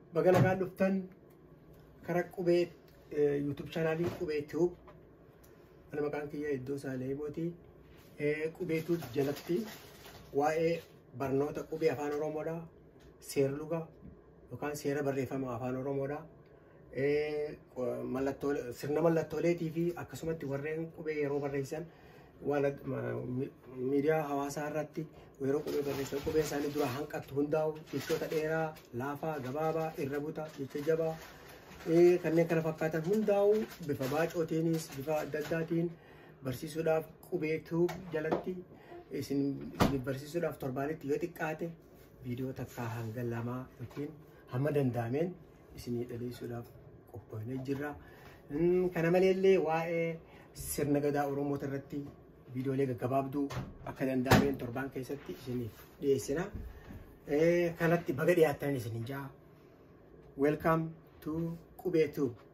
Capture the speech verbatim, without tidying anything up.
Bagana kan dhuftan karaa qubee YouTube channel qubee tube ana maqaan kiyya Iddoo Saalee Mootii qubee tube jalatti waa'ee barnoota qubee afaan Oromoodha seera luga yookaan seera barreeffama afaan Oromoodha mallattoo sirna mallattooleetii fi akkasumatti warreen qubee yeroo barreessan waan miidiyaa hawaasaa irratti yeroo qubee barreessan qubee isaanii dura hanqattu hundaa'u jechoota dheeraa laafaa gabaabaa irra buta jecha jabaa kanneen kana fakkaatan hundaa'u bifa baacootiinis bifa adda addaatiin barsiisuudhaaf qubee tube jalatti isin barsiisuudhaaf torbaanitti yoo xiqqaate viidiyoo takkaa hanga lamaa yookiin hamma danda'ameen isinii dhaleessuudhaaf qophoonee jirra. Kana maleellee waa'ee sirna gadaa Oromoota irratti viidiyoolee gaggabaabduu akka danda'ameen torbaan keessatti isiniif dhiyeessina. Kanatti baga dhiyaattan isinin jaa. Welcome to qubee tube.